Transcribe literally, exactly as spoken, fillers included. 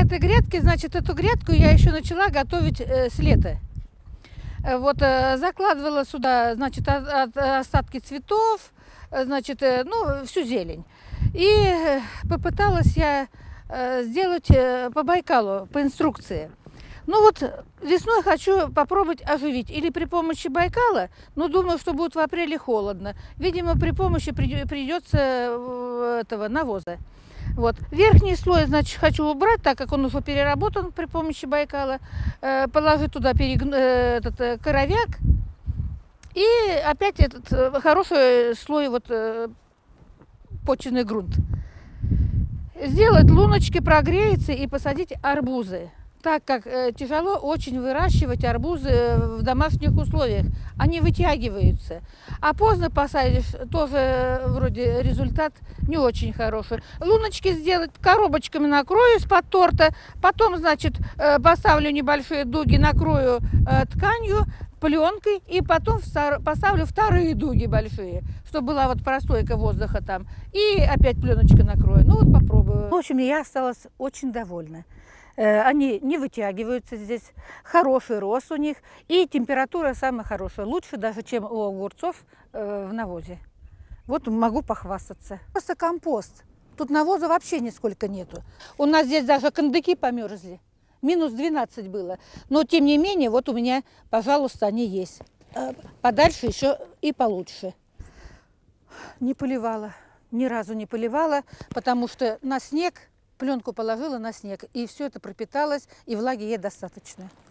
этой грядки, значит, эту грядку я еще начала готовить э, с лета. Э, Вот э, закладывала сюда, значит, от- от- остатки цветов, э, значит, э, ну, всю зелень. И э, попыталась я э, сделать э, по Байкалу, по инструкции. Ну вот весной хочу попробовать оживить или при помощи Байкала, но думаю, что будет в апреле холодно. Видимо, при помощи приди- придется э, этого навоза. Вот. Верхний слой, значит, хочу убрать, так как он уже переработан при помощи Байкала. Э, положить туда перегн... э, этот э, коровяк. И опять этот э, хороший слой вот э, почвенный грунт. Сделать луночки, прогреется и посадить арбузы. Так как э, тяжело очень выращивать арбузы э, в домашних условиях, они вытягиваются. А поздно посадишь, тоже э, вроде результат не очень хороший. Луночки сделать, коробочками накрою из-под торта, потом, значит, э, поставлю небольшие дуги, накрою э, тканью, пленкой, и потом встар- поставлю вторые дуги большие, чтобы была вот прослойка воздуха там, и опять пленочкой накрою. Ну вот попробую. В общем, я осталась очень довольна. Э, Они не вытягиваются здесь, хороший рост у них, и температура самая хорошая, лучше даже, чем у огурцов э, в навозе. Вот могу похвастаться. Просто компост. Тут навоза вообще нисколько нету. У нас здесь даже кондыки померзли. Минус двенадцать было. Но тем не менее, вот у меня, пожалуйста, они есть. Э, Подальше еще и получше. Не поливала, ни разу не поливала, потому что на снег, пленку положила на снег, и все это пропиталось, и влаги ей достаточно.